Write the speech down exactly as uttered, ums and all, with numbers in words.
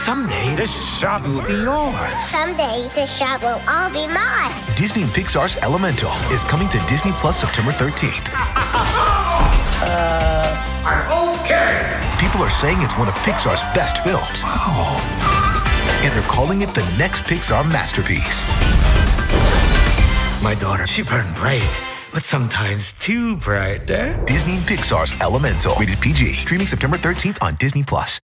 Someday, this shop will be yours. Someday, this shop will all be mine. Disney and Pixar's Elemental is coming to Disney Plus September thirteenth. uh, I'm okay. People are saying it's one of Pixar's best films. Wow. And they're calling it the next Pixar masterpiece. My daughter, she burned bright, but sometimes too bright, eh? Disney and Pixar's Elemental, rated P G, streaming September thirteenth on Disney Plus.